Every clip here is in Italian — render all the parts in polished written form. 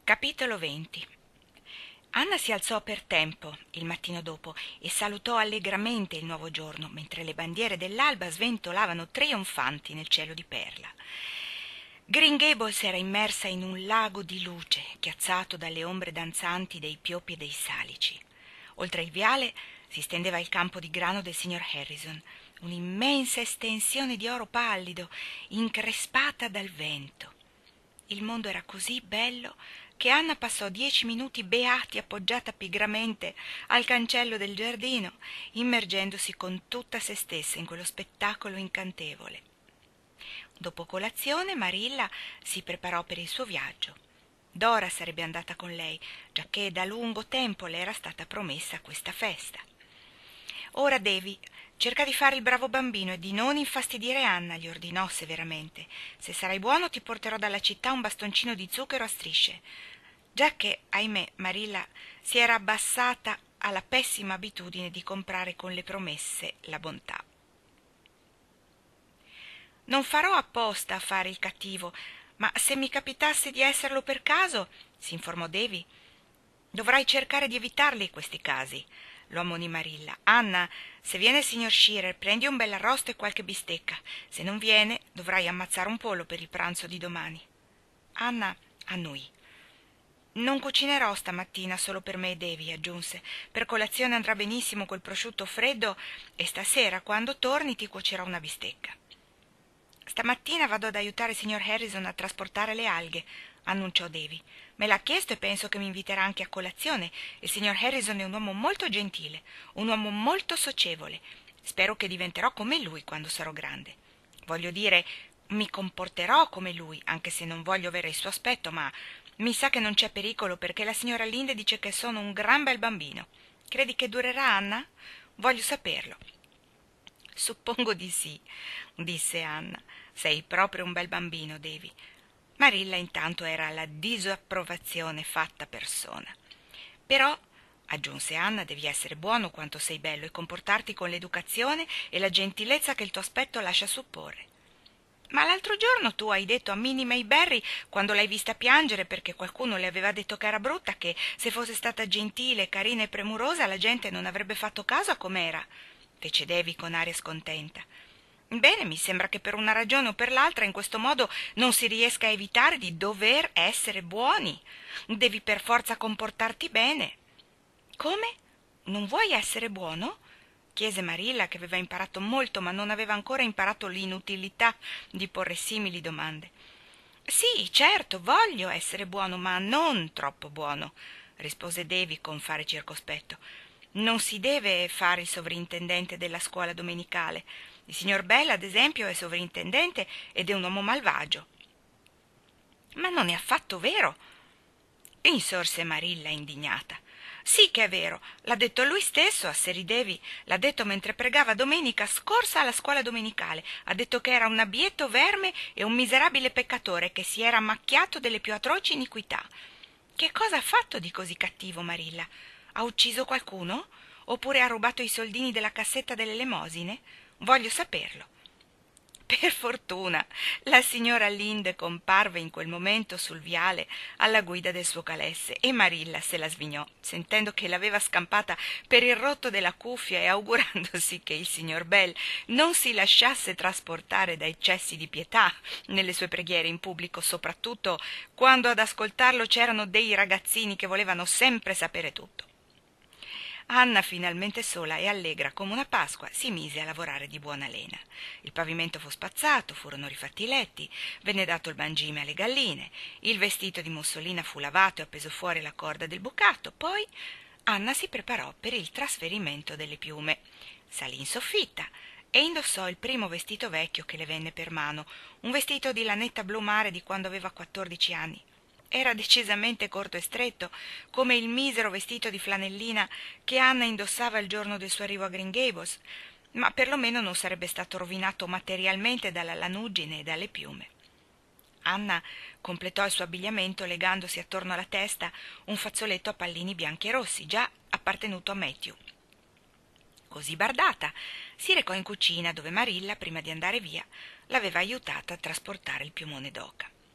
Capitolo 20. Anna si alzò per tempo il mattino dopo e salutò allegramente il nuovo giorno, mentre le bandiere dell'alba sventolavano trionfanti nel cielo di perla. Green Gables era immersa in un lago di luce, chiazzato dalle ombre danzanti dei pioppi e dei salici. Oltre il viale si stendeva il campo di grano del signor Harrison, un'immensa estensione di oro pallido, increspata dal vento. Il mondo era così bello che Anna passò 10 minuti beati appoggiata pigramente al cancello del giardino, immergendosi con tutta se stessa in quello spettacolo incantevole. Dopo colazione Marilla si preparò per il suo viaggio. Dora sarebbe andata con lei, giacché da lungo tempo le era stata promessa questa festa. Ora Davy, cerca di fare il bravo bambino e di non infastidire Anna, gli ordinò severamente. Se sarai buono ti porterò dalla città un bastoncino di zucchero a strisce, giacché, ahimè, Marilla si era abbassata alla pessima abitudine di comprare con le promesse la bontà. Non farò apposta a fare il cattivo, ma se mi capitasse di esserlo per caso, si informò Davy, dovrai cercare di evitarli questi casi. Lo ammonì Marilla. Anna, se viene il signor Shearer, prendi un bell'arrosto e qualche bistecca. Se non viene, dovrai ammazzare un pollo per il pranzo di domani. Anna annui. Non cucinerò stamattina solo per me e Davy, aggiunse. Per colazione andrà benissimo quel prosciutto freddo e stasera, quando torni, ti cuocerò una bistecca. Stamattina vado ad aiutare il signor Harrison a trasportare le alghe, annunciò Davy. Me l'ha chiesto e penso che mi inviterà anche a colazione. Il signor Harrison è un uomo molto gentile, un uomo molto socievole. Spero che diventerò come lui quando sarò grande. Voglio dire, mi comporterò come lui, anche se non voglio avere il suo aspetto, ma mi sa che non c'è pericolo perché la signora Linde dice che sono un gran bel bambino. Credi che durerà, Anna? Voglio saperlo. Suppongo di sì, disse Anna. Sei proprio un bel bambino, Davy. Marilla intanto era alla disapprovazione fatta persona. Però, aggiunse Anna, devi essere buono quanto sei bello e comportarti con l'educazione e la gentilezza che il tuo aspetto lascia supporre. Ma l'altro giorno tu hai detto a Minnie Mayberry, quando l'hai vista piangere perché qualcuno le aveva detto che era brutta, che se fosse stata gentile, carina e premurosa la gente non avrebbe fatto caso a com'era, fece Davy con aria scontenta. Bene, mi sembra che per una ragione o per l'altra in questo modo non si riesca a evitare di dover essere buoni. Devi per forza comportarti bene. Come? Non vuoi essere buono? Chiese Marilla, che aveva imparato molto, ma non aveva ancora imparato l'inutilità di porre simili domande. Sì, certo, voglio essere buono, ma non troppo buono, rispose Davy con fare circospetto. Non si deve fare il sovrintendente della scuola domenicale. Il signor Bell, ad esempio, è sovrintendente ed è un uomo malvagio. Ma non è affatto vero, insorse Marilla indignata. Sì che è vero, l'ha detto lui stesso, asserì Davy, l'ha detto mentre pregava domenica scorsa alla scuola domenicale. Ha detto che era un abietto verme e un miserabile peccatore che si era macchiato delle più atroci iniquità. Che cosa ha fatto di così cattivo, Marilla? Ha ucciso qualcuno? Oppure ha rubato i soldini della cassetta delle elemosine? Voglio saperlo. Per fortuna la signora Linde comparve in quel momento sul viale alla guida del suo calesse e Marilla se la svignò, sentendo che l'aveva scampata per il rotto della cuffia e augurandosi che il signor Bell non si lasciasse trasportare da eccessi di pietà nelle sue preghiere in pubblico, soprattutto quando ad ascoltarlo c'erano dei ragazzini che volevano sempre sapere tutto. Anna, finalmente sola e allegra come una Pasqua, si mise a lavorare di buona lena. Il pavimento fu spazzato, furono rifatti i letti, venne dato il mangime alle galline, il vestito di Mussolina fu lavato e appeso fuori la corda del bucato, poi Anna si preparò per il trasferimento delle piume. Salì in soffitta e indossò il primo vestito vecchio che le venne per mano, un vestito di lanetta blu mare di quando aveva 14 anni. Era decisamente corto e stretto, come il misero vestito di flanellina che Anna indossava il giorno del suo arrivo a Green Gables, ma perlomeno non sarebbe stato rovinato materialmente dalla lanuggine e dalle piume. Anna completò il suo abbigliamento legandosi attorno alla testa un fazzoletto a pallini bianchi e rossi, già appartenuto a Matthew. Così bardata, si recò in cucina dove Marilla, prima di andare via, l'aveva aiutata a trasportare il piumone d'oca.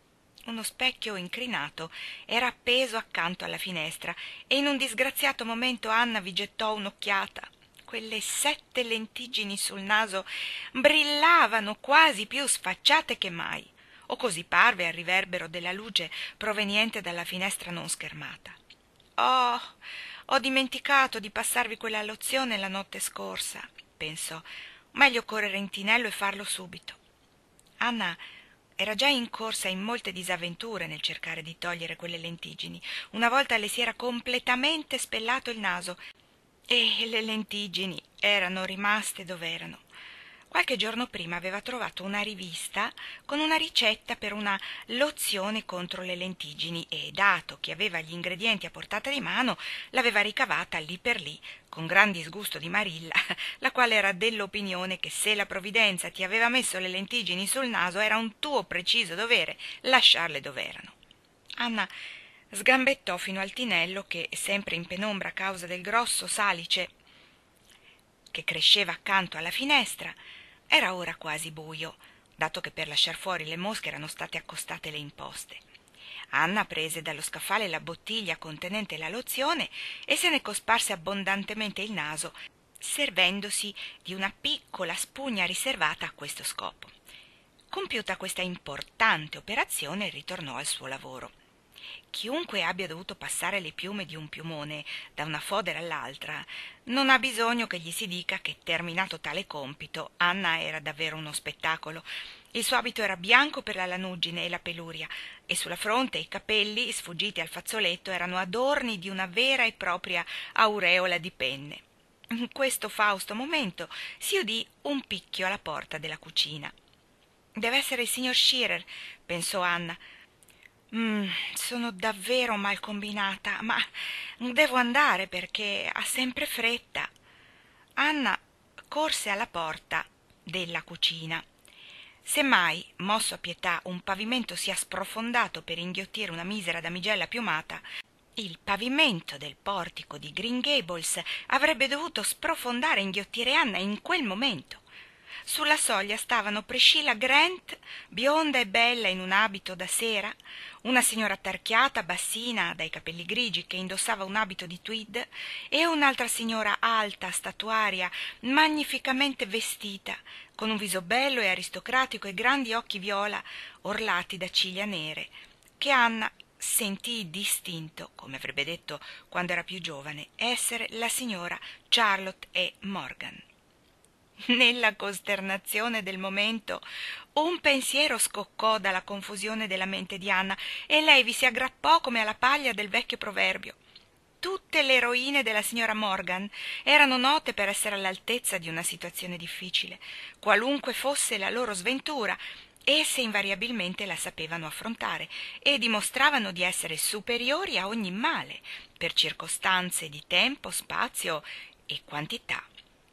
uno specchio incrinato era appeso accanto alla finestra e in un disgraziato momento Anna vi gettò un'occhiata. Quelle 7 lentiggini sul naso brillavano quasi più sfacciate che mai, o così parve al riverbero della luce proveniente dalla finestra non schermata. «Oh, ho dimenticato di passarvi quella lozione la notte scorsa», pensò. «Meglio correre in tinello e farlo subito». Anna era già incorsa in molte disavventure nel cercare di togliere quelle lentiggini. Una volta le si era completamente spellato il naso e le lentiggini erano rimaste dov'erano. Qualche giorno prima aveva trovato una rivista con una ricetta per una lozione contro le lentiggini e, dato che aveva gli ingredienti a portata di mano, l'aveva ricavata lì per lì, con gran disgusto di Marilla, la quale era dell'opinione che se la provvidenza ti aveva messo le lentiggini sul naso era un tuo preciso dovere lasciarle dov'erano. Anna sgambettò fino al tinello che, sempre in penombra a causa del grosso salice che cresceva accanto alla finestra, era ora quasi buio, dato che per lasciar fuori le mosche erano state accostate le imposte. Anna prese dallo scaffale la bottiglia contenente la lozione e se ne cosparse abbondantemente il naso, servendosi di una piccola spugna riservata a questo scopo. Compiuta questa importante operazione, ritornò al suo lavoro. Chiunque abbia dovuto passare le piume di un piumone da una fodera all'altra non ha bisogno che gli si dica che, terminato tale compito, Anna era davvero uno spettacolo. Il suo abito era bianco per la lanugine e la peluria, e sulla fronte i capelli, sfuggiti al fazzoletto, erano adorni di una vera e propria aureola di penne. In questo fausto momento si udì un picchio alla porta della cucina. «Deve essere il signor Shearer», pensò Anna. Sono davvero mal combinata, ma devo andare perché ha sempre fretta». Anna corse alla porta della cucina. Semmai, mosso a pietà, un pavimento sia sprofondato per inghiottire una misera damigella piumata, il pavimento del portico di Green Gables avrebbe dovuto sprofondare e inghiottire Anna in quel momento. Sulla soglia stavano Priscilla Grant, bionda e bella in un abito da sera, una signora tarchiata, bassina, dai capelli grigi, che indossava un abito di tweed, e un'altra signora alta, statuaria, magnificamente vestita, con un viso bello e aristocratico e grandi occhi viola orlati da ciglia nere, che Anna sentì distinto, come avrebbe detto quando era più giovane, essere la signora Charlotte E. Morgan. Nella costernazione del momento un pensiero scoccò dalla confusione della mente di Anna e lei vi si aggrappò come alla paglia del vecchio proverbio. Tutte le eroine della signora Morgan erano note per essere all'altezza di una situazione difficile. Qualunque fosse la loro sventura, esse invariabilmente la sapevano affrontare e dimostravano di essere superiori a ogni male, per circostanze di tempo, spazio e quantità.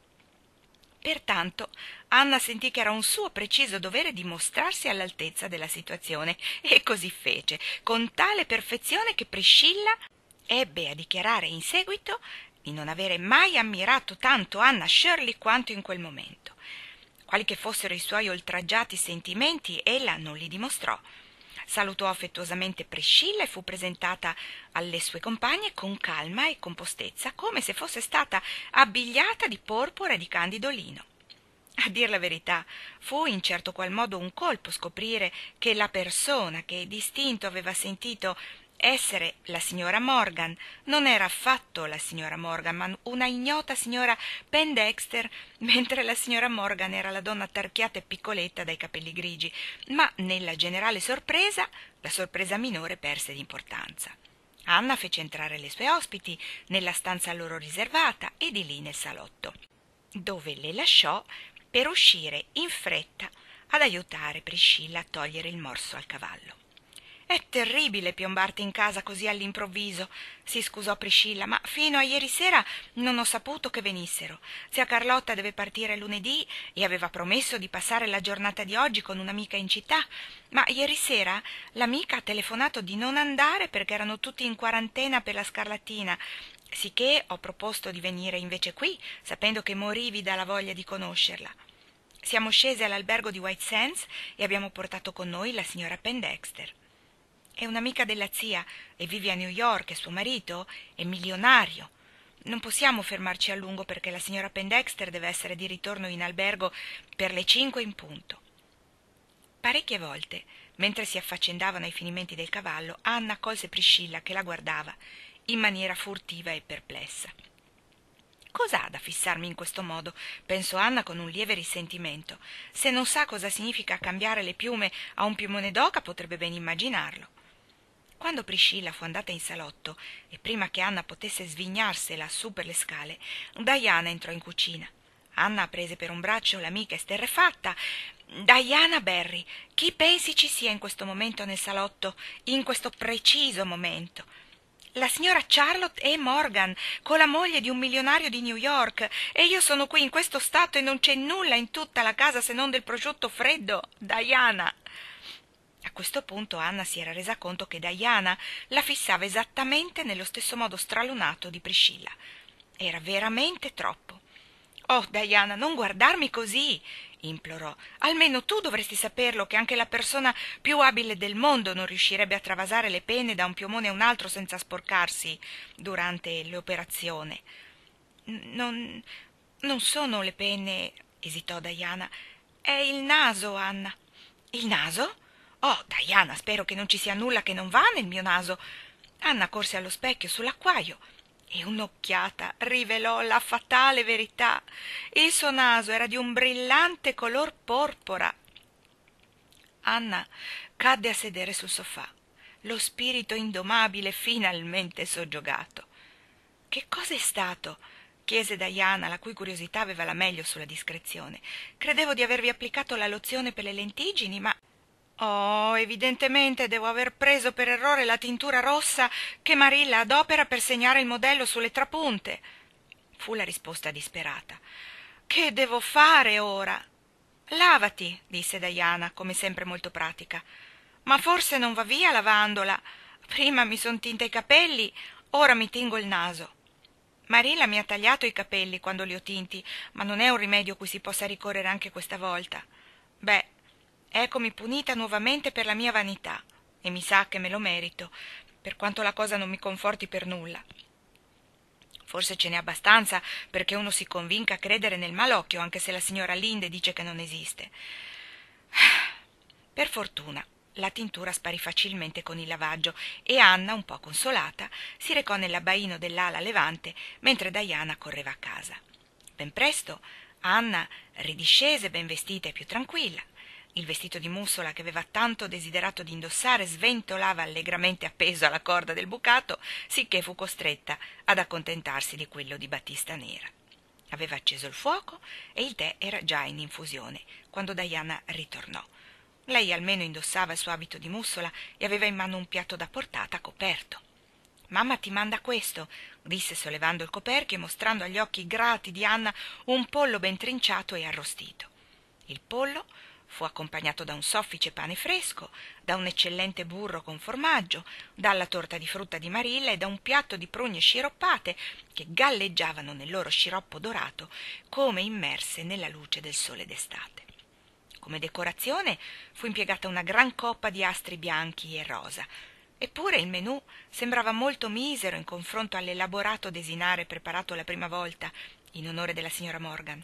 Pertanto Anna sentì che era un suo preciso dovere dimostrarsi all'altezza della situazione, e così fece, con tale perfezione che Priscilla ebbe a dichiarare in seguito di non avere mai ammirato tanto Anna Shirley quanto in quel momento. Quali che fossero i suoi oltraggiati sentimenti, ella non li dimostrò. Salutò affettuosamente Priscilla e fu presentata alle sue compagne con calma e compostezza, come se fosse stata abbigliata di porpora e di candido lino. A dir la verità, fu in certo qual modo un colpo scoprire che la persona che distinto aveva sentito essere la signora Morgan non era affatto la signora Morgan, ma una ignota signora Pendexter, mentre la signora Morgan era la donna tarchiata e piccoletta dai capelli grigi. Ma nella generale sorpresa, la sorpresa minore perse d'importanza. Anna fece entrare le sue ospiti nella stanza loro riservata e di lì nel salotto, dove le lasciò per uscire in fretta ad aiutare Priscilla a togliere il morso al cavallo. «È terribile piombarti in casa così all'improvviso», si scusò Priscilla, «ma fino a ieri sera non ho saputo che venissero. Zia Carlotta deve partire lunedì e aveva promesso di passare la giornata di oggi con un'amica in città, ma ieri sera l'amica ha telefonato di non andare perché erano tutti in quarantena per la scarlattina, sicché ho proposto di venire invece qui, sapendo che morivi dalla voglia di conoscerla. Siamo scese all'albergo di White Sands e abbiamo portato con noi la signora Pendexter». è un'amica della zia e vive a New York e suo marito è milionario. Non possiamo fermarci a lungo perché la signora Pendexter deve essere di ritorno in albergo per le 5 in punto. Parecchie volte, mentre si affaccendavano ai finimenti del cavallo, Anna colse Priscilla che la guardava in maniera furtiva e perplessa. Cos'ha da fissarmi in questo modo? Pensò Anna con un lieve risentimento. Se non sa cosa significa cambiare le piume a un piumone d'oca, potrebbe ben immaginarlo. Quando Priscilla fu andata in salotto e prima che Anna potesse svignarsela su per le scale, Diana entrò in cucina. Anna prese per un braccio l'amica esterrefatta. Diana Barry, chi pensi ci sia in questo momento nel salotto, in questo preciso momento? La signora Charlotte E. Morgan, con la moglie di un milionario di New York, e io sono qui in questo stato e non c'è nulla in tutta la casa se non del prosciutto freddo. Diana! A questo punto Anna si era resa conto che Diana la fissava esattamente nello stesso modo stralunato di Priscilla. Era veramente troppo. «Oh, Diana, non guardarmi così!» implorò. «Almeno tu dovresti saperlo che anche la persona più abile del mondo non riuscirebbe a travasare le penne da un piumone a un altro senza sporcarsi durante l'operazione». Non sono le penne», esitò Diana. «È il naso, Anna». «Il naso? Oh, Diana, spero che non ci sia nulla che non va nel mio naso». Anna corse allo specchio sull'acquaio e un'occhiata rivelò la fatale verità. Il suo naso era di un brillante color porpora. Anna cadde a sedere sul sofà, lo spirito indomabile finalmente soggiogato. «Che cosa è stato?» chiese Diana, la cui curiosità aveva la meglio sulla discrezione. «Credevo di avervi applicato la lozione per le lentiggini, ma...» «Oh, evidentemente devo aver preso per errore la tintura rossa che Marilla adopera per segnare il modello sulle trapunte», fu la risposta disperata. «Che devo fare ora?» «Lavati», disse Diana, come sempre molto pratica. «Ma forse non va via lavandola. Prima mi son tinta i capelli, ora mi tingo il naso». Marilla mi ha tagliato i capelli quando li ho tinti, ma non è un rimedio a cui si possa ricorrere anche questa volta. Beh, eccomi punita nuovamente per la mia vanità, e mi sa che me lo merito, per quanto la cosa non mi conforti per nulla. Forse ce n'è abbastanza perché uno si convinca a credere nel malocchio, anche se la signora Linde dice che non esiste. Per fortuna la tintura sparì facilmente con il lavaggio e Anna, un po' consolata, si recò nell'abbaino dell'ala levante mentre Diana correva a casa. Ben presto Anna ridiscese ben vestita e più tranquilla. Il vestito di mussola che aveva tanto desiderato di indossare sventolava allegramente appeso alla corda del bucato, sicché fu costretta ad accontentarsi di quello di batista nera. Aveva acceso il fuoco e il tè era già in infusione quando Diana ritornò. Lei almeno indossava il suo abito di mussola e aveva in mano un piatto da portata coperto. «Mamma ti manda questo», disse sollevando il coperchio e mostrando agli occhi grati di Anna un pollo ben trinciato e arrostito. Il pollo fu accompagnato da un soffice pane fresco, da un eccellente burro con formaggio, dalla torta di frutta di Marilla e da un piatto di prugne sciroppate che galleggiavano nel loro sciroppo dorato come immerse nella luce del sole d'estate. Come decorazione fu impiegata una gran coppa di astri bianchi e rosa. Eppure il menù sembrava molto misero in confronto all'elaborato desinare preparato la prima volta in onore della signora Morgan.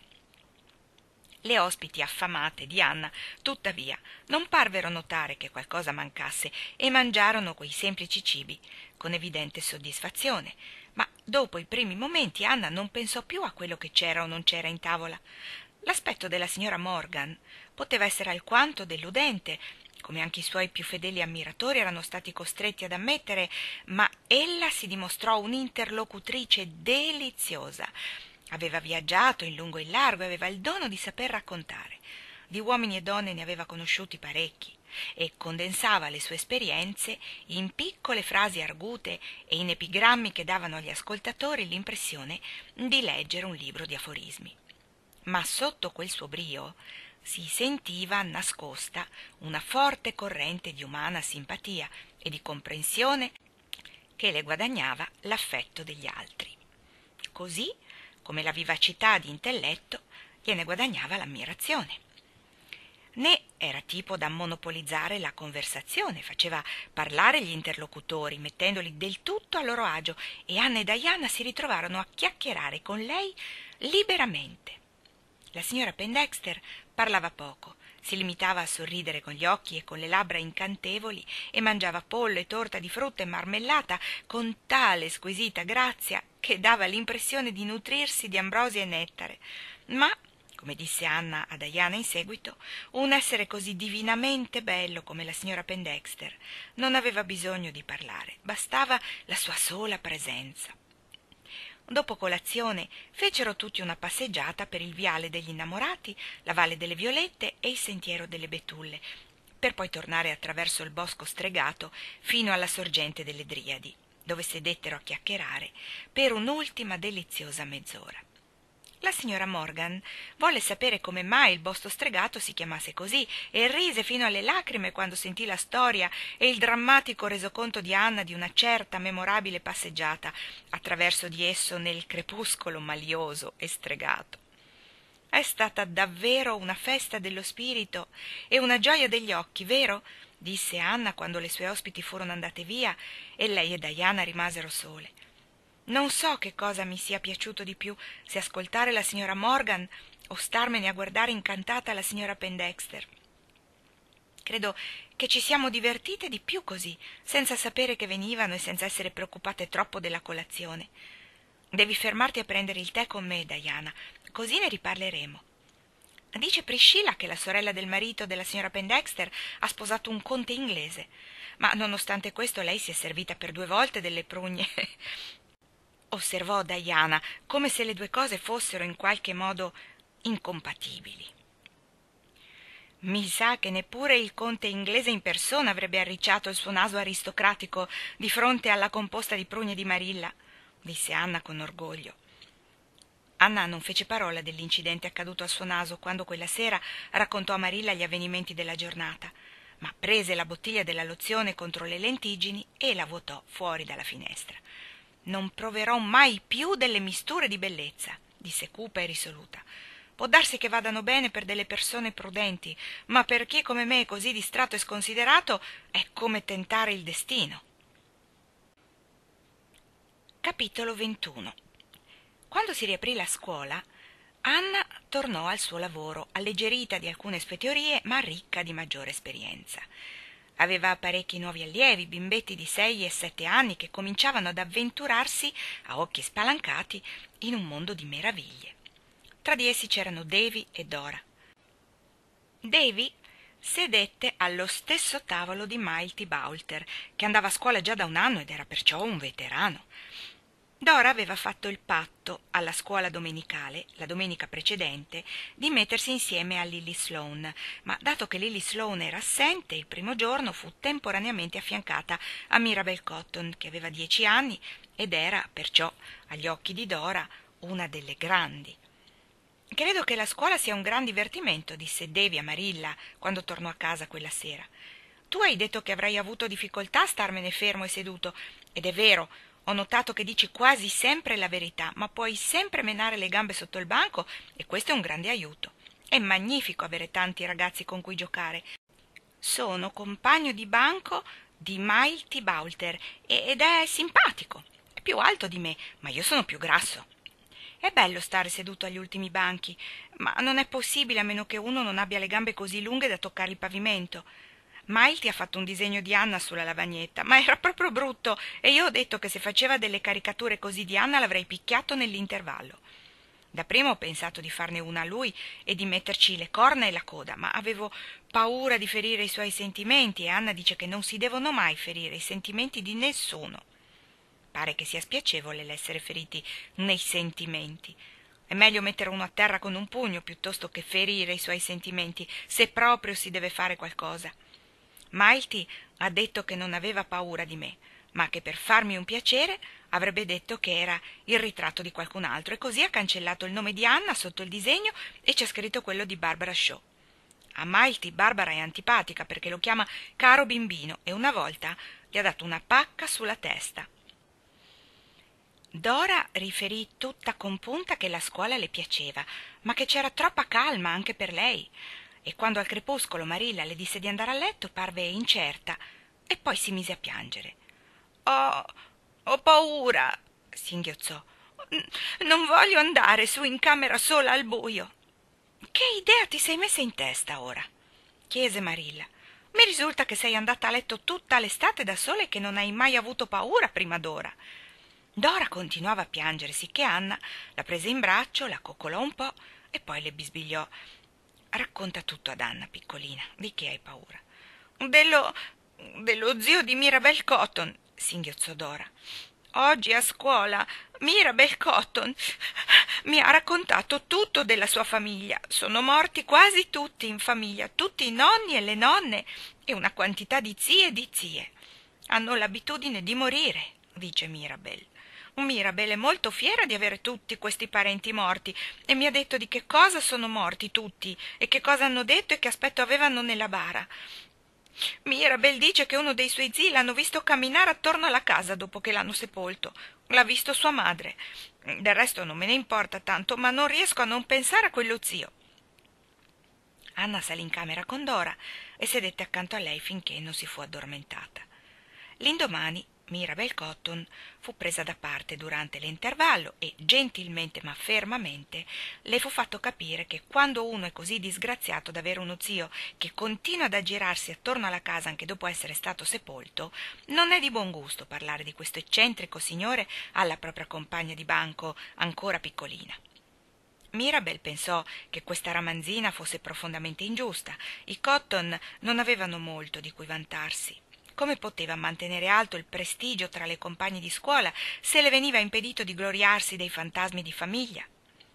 Le ospiti affamate di Anna, tuttavia, non parvero notare che qualcosa mancasse e mangiarono quei semplici cibi con evidente soddisfazione. Ma dopo i primi momenti Anna non pensò più a quello che c'era o non c'era in tavola. L'aspetto della signora Morgan poteva essere alquanto deludente, come anche i suoi più fedeli ammiratori erano stati costretti ad ammettere, ma ella si dimostrò un'interlocutrice deliziosa. Aveva viaggiato in lungo e in largo e aveva il dono di saper raccontare. Di uomini e donne ne aveva conosciuti parecchi e condensava le sue esperienze in piccole frasi argute e in epigrammi che davano agli ascoltatori l'impressione di leggere un libro di aforismi. Ma sotto quel suo brio si sentiva nascosta una forte corrente di umana simpatia e di comprensione che le guadagnava l'affetto degli altri, così come la vivacità di intelletto gliene guadagnava l'ammirazione. né era tipo da monopolizzare la conversazione, faceva parlare gli interlocutori, mettendoli del tutto a loro agio, e Anna e Diana si ritrovarono a chiacchierare con lei liberamente. La signora Pendexter parlava poco, si limitava a sorridere con gli occhi e con le labbra incantevoli e mangiava pollo e torta di frutta e marmellata con tale squisita grazia che dava l'impressione di nutrirsi di ambrosia e nettare. Ma, come disse Anna a Diana in seguito, un essere così divinamente bello come la signora Pendexter non aveva bisogno di parlare, bastava la sua sola presenza. Dopo colazione fecero tutti una passeggiata per il viale degli innamorati, la valle delle violette e il sentiero delle betulle, per poi tornare attraverso il bosco stregato fino alla sorgente delle Driadi, dove sedettero a chiacchierare per un'ultima deliziosa mezz'ora. La signora Morgan volle sapere come mai il bosco stregato si chiamasse così e rise fino alle lacrime quando sentì la storia e il drammatico resoconto di Anna di una certa memorabile passeggiata attraverso di esso nel crepuscolo malioso e stregato. È stata davvero una festa dello spirito e una gioia degli occhi, vero? Disse Anna quando le sue ospiti furono andate via e lei e Diana rimasero sole. Non so che cosa mi sia piaciuto di più, se ascoltare la signora Morgan o starmene a guardare incantata la signora Pendexter. Credo che ci siamo divertite di più così, senza sapere che venivano e senza essere preoccupate troppo della colazione. Devi fermarti a prendere il tè con me, Diana, così ne riparleremo. Dice Priscilla che la sorella del marito della signora Pendexter ha sposato un conte inglese, ma nonostante questo lei si è servita per 2 volte delle prugne. Osservò Diana, come se le due cose fossero in qualche modo incompatibili. Mi sa che neppure il conte inglese in persona avrebbe arricciato il suo naso aristocratico di fronte alla composta di prugne di Marilla, disse Anna con orgoglio. Anna non fece parola dell'incidente accaduto al suo naso quando quella sera raccontò a Marilla gli avvenimenti della giornata, ma prese la bottiglia della lozione contro le lentiggini e la vuotò fuori dalla finestra. Non proverò mai più delle misture di bellezza, disse cupa e risoluta. Può darsi che vadano bene per delle persone prudenti, ma per chi come me è così distratto e sconsiderato è come tentare il destino. Capitolo 21. Quando si riaprì la scuola, Anna tornò al suo lavoro, alleggerita di alcune spetiorie, ma ricca di maggiore esperienza. Aveva parecchi nuovi allievi, bimbetti di 6 e 7 anni che cominciavano ad avventurarsi, a occhi spalancati, in un mondo di meraviglie. Tra di essi c'erano Davy e Dora. Davy sedette allo stesso tavolo di Milty Boulter, che andava a scuola già da un anno ed era perciò un veterano. Dora aveva fatto il patto alla scuola domenicale, la domenica precedente, di mettersi insieme a Lily Sloane, ma dato che Lily Sloane era assente, il primo giorno fu temporaneamente affiancata a Mirabel Cotton, che aveva 10 anni ed era, perciò, agli occhi di Dora, una delle grandi. «Credo che la scuola sia un gran divertimento», disse Davy a Marilla quando tornò a casa quella sera. «Tu hai detto che avrai avuto difficoltà a starmene fermo e seduto, ed è vero. Ho notato che dici quasi sempre la verità, ma puoi sempre menare le gambe sotto il banco e questo è un grande aiuto. È magnifico avere tanti ragazzi con cui giocare. Sono compagno di banco di Milty Boulter ed è simpatico. È più alto di me, ma io sono più grasso. È bello stare seduto agli ultimi banchi, ma non è possibile a meno che uno non abbia le gambe così lunghe da toccare il pavimento. Milty ha fatto un disegno di Anna sulla lavagnetta, ma era proprio brutto e io ho detto che se faceva delle caricature così di Anna l'avrei picchiato nell'intervallo. Dapprima ho pensato di farne una a lui e di metterci le corna e la coda, ma avevo paura di ferire i suoi sentimenti e Anna dice che non si devono mai ferire i sentimenti di nessuno. Pare che sia spiacevole l'essere feriti nei sentimenti. È meglio mettere uno a terra con un pugno piuttosto che ferire i suoi sentimenti, se proprio si deve fare qualcosa. Milty ha detto che non aveva paura di me, ma che per farmi un piacere avrebbe detto che era il ritratto di qualcun altro e così ha cancellato il nome di Anna sotto il disegno e ci ha scritto quello di Barbara Shaw. A Milty Barbara è antipatica perché lo chiama caro bimbino e una volta gli ha dato una pacca sulla testa. Dora riferì tutta compunta che la scuola le piaceva, ma che c'era troppa calma anche per lei. e quando al crepuscolo Marilla le disse di andare a letto parve incerta e poi si mise a piangere. Ho paura, singhiozzò. Non voglio andare su in camera sola al buio. Che idea ti sei messa in testa ora? Chiese Marilla. Mi risulta che sei andata a letto tutta l'estate da sola e che non hai mai avuto paura prima d'ora. Dora continuava a piangere, sicché Anna la prese in braccio, la coccolò un po' e poi le bisbigliò: racconta tutto ad Anna, piccolina, di che hai paura? Dello zio di Mirabel Cotton, singhiozzò Dora. Oggi a scuola Mirabel Cotton mi ha raccontato tutto della sua famiglia. Sono morti quasi tutti in famiglia, tutti i nonni e le nonne e una quantità di zii e di zie. Hanno l'abitudine di morire, dice Mirabel. Mirabel è molto fiera di avere tutti questi parenti morti e mi ha detto di che cosa sono morti tutti e che cosa hanno detto e che aspetto avevano nella bara. Mirabel dice che uno dei suoi zii l'hanno visto camminare attorno alla casa dopo che l'hanno sepolto. L'ha visto sua madre. Del resto non me ne importa tanto, ma non riesco a non pensare a quello zio. Anna salì in camera con Dora e sedette accanto a lei finché non si fu addormentata. L'indomani Mirabel Cotton fu presa da parte durante l'intervallo e gentilmente ma fermamente le fu fatto capire che quando uno è così disgraziato da avere uno zio che continua ad aggirarsi attorno alla casa anche dopo essere stato sepolto, non è di buon gusto parlare di questo eccentrico signore alla propria compagna di banco ancora piccolina. Mirabel pensò che questa ramanzina fosse profondamente ingiusta. I Cotton non avevano molto di cui vantarsi. Come poteva mantenere alto il prestigio tra le compagne di scuola se le veniva impedito di gloriarsi dei fantasmi di famiglia?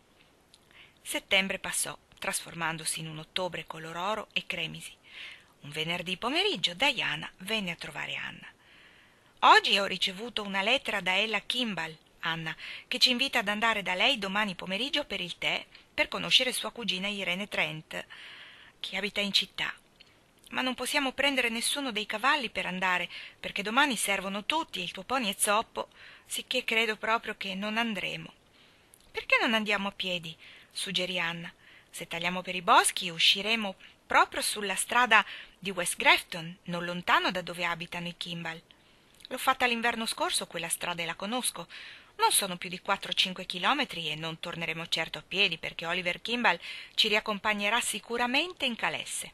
Settembre passò, trasformandosi in un ottobre color oro e cremisi. Un venerdì pomeriggio Diana venne a trovare Anna. «Oggi ho ricevuto una lettera da Ella Kimball, Anna, che ci invita ad andare da lei domani pomeriggio per il tè per conoscere sua cugina Irene Trent, che abita in città. Ma non possiamo prendere nessuno dei cavalli per andare, perché domani servono tutti e il tuo pony è zoppo, sicché credo proprio che non andremo». «Perché non andiamo a piedi?» suggerì Anna. «Se tagliamo per i boschi usciremo proprio sulla strada di West Grafton, non lontano da dove abitano i Kimball. L'ho fatta l'inverno scorso quella strada e la conosco. Non sono più di 4-5 chilometri e non torneremo certo a piedi perché Oliver Kimball ci riaccompagnerà sicuramente in calesse.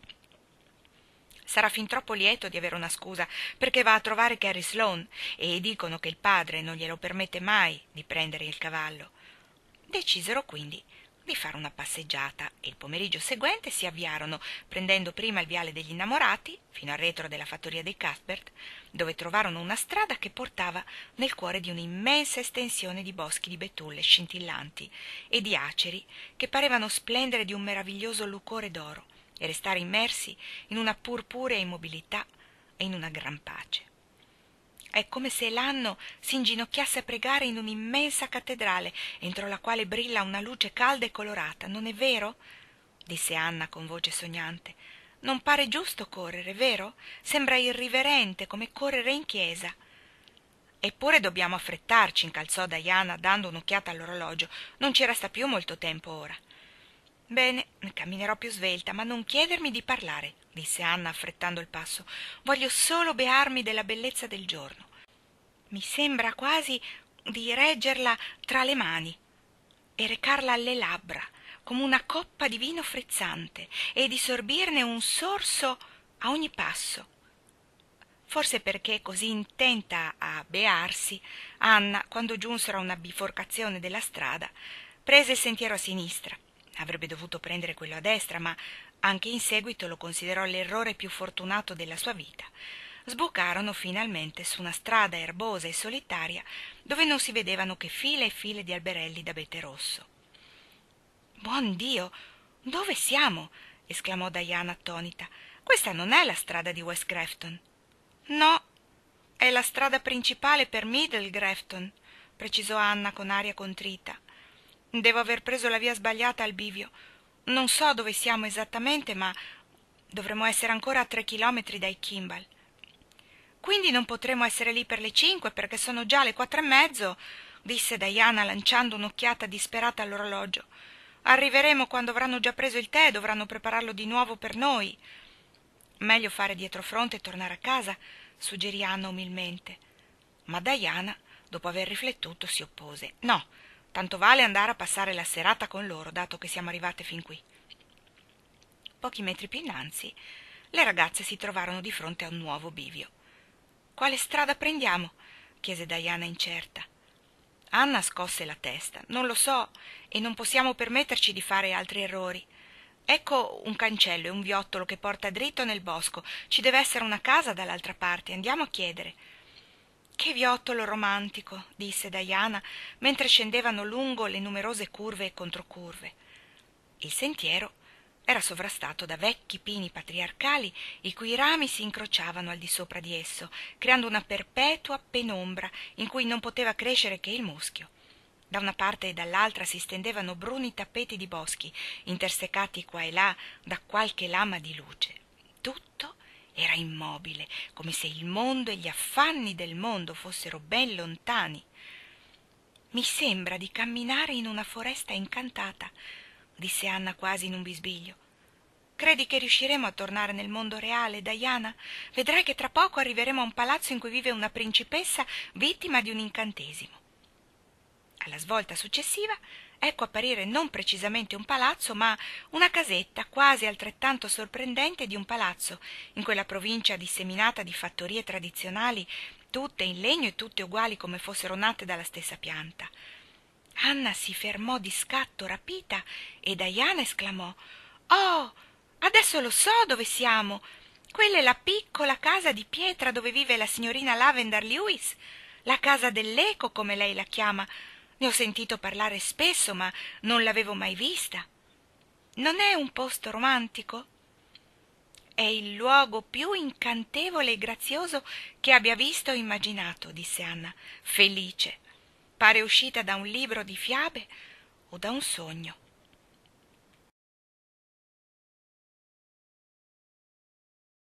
Sarà fin troppo lieto di avere una scusa perché va a trovare Carrie Sloane e dicono che il padre non glielo permette mai di prendere il cavallo». Decisero quindi di fare una passeggiata e il pomeriggio seguente si avviarono, prendendo prima il viale degli innamorati fino al retro della fattoria dei Cuthbert, dove trovarono una strada che portava nel cuore di un'immensa estensione di boschi di betulle scintillanti e di aceri che parevano splendere di un meraviglioso lucore d'oro e restare immersi in una purpurea immobilità e in una gran pace. È come se l'anno si inginocchiasse a pregare in un'immensa cattedrale entro la quale brilla una luce calda e colorata, non è vero? Disse Anna con voce sognante. Non pare giusto correre, vero? Sembra irriverente come correre in chiesa. Eppure dobbiamo affrettarci, incalzò Diana dando un'occhiata all'orologio. Non ci resta più molto tempo ora. Bene, camminerò più svelta, ma non chiedermi di parlare, disse Anna affrettando il passo. Voglio solo bearmi della bellezza del giorno. Mi sembra quasi di reggerla tra le mani e recarla alle labbra come una coppa di vino frizzante e di sorbirne un sorso a ogni passo. Forse perché così intenta a bearsi, Anna, quando giunsero a una biforcazione della strada, prese il sentiero a sinistra. Avrebbe dovuto prendere quello a destra, ma anche in seguito lo considerò l'errore più fortunato della sua vita. Sbucarono finalmente su una strada erbosa e solitaria dove non si vedevano che file e file di alberelli d'abete rosso. «Buon Dio, dove siamo?» esclamò Diana attonita. «Questa non è la strada di West Grafton». «No, è la strada principale per Middle Grafton», precisò Anna con aria contrita. «Devo aver preso la via sbagliata al bivio. Non so dove siamo esattamente, ma dovremmo essere ancora a 3 chilometri dai Kimball». «Quindi non potremo essere lì per le 5 perché sono già le 4:30», disse Diana lanciando un'occhiata disperata all'orologio. Arriveremo quando avranno già preso il tè e dovranno prepararlo di nuovo per noi. Meglio fare dietrofront e tornare a casa, suggerì Anna umilmente. Ma Diana, dopo aver riflettuto, si oppose. No, tanto vale andare a passare la serata con loro, dato che siamo arrivate fin qui. Pochi metri più innanzi, le ragazze si trovarono di fronte a un nuovo bivio. «Quale strada prendiamo?» chiese Diana incerta. Anna scosse la testa. «Non lo so, e non possiamo permetterci di fare altri errori. Ecco un cancello e un viottolo che porta dritto nel bosco. Ci deve essere una casa dall'altra parte. Andiamo a chiedere». «Che viottolo romantico!» disse Diana, mentre scendevano lungo le numerose curve e controcurve. Il sentiero era sovrastato da vecchi pini patriarcali i cui rami si incrociavano al di sopra di esso, creando una perpetua penombra in cui non poteva crescere che il muschio. Da una parte e dall'altra si stendevano bruni tappeti di boschi, intersecati qua e là da qualche lama di luce. Tutto era immobile, come se il mondo e gli affanni del mondo fossero ben lontani. «Mi sembra di camminare in una foresta incantata», disse Anna quasi in un bisbiglio. «Credi che riusciremo a tornare nel mondo reale, Diana? Vedrai che tra poco arriveremo a un palazzo in cui vive una principessa vittima di un incantesimo». Alla svolta successiva ecco apparire non precisamente un palazzo, ma una casetta quasi altrettanto sorprendente di un palazzo, in quella provincia disseminata di fattorie tradizionali, tutte in legno e tutte uguali come fossero nate dalla stessa pianta. Anna si fermò di scatto rapita e Diana esclamò: «Oh, adesso lo so dove siamo! Quella è la piccola casa di pietra dove vive la signorina Lavender Lewis, la casa dell'eco, come lei la chiama. Ne ho sentito parlare spesso, ma non l'avevo mai vista. Non è un posto romantico?» «È il luogo più incantevole e grazioso che abbia visto o immaginato», disse Anna, felice. «Pare uscita da un libro di fiabe o da un sogno».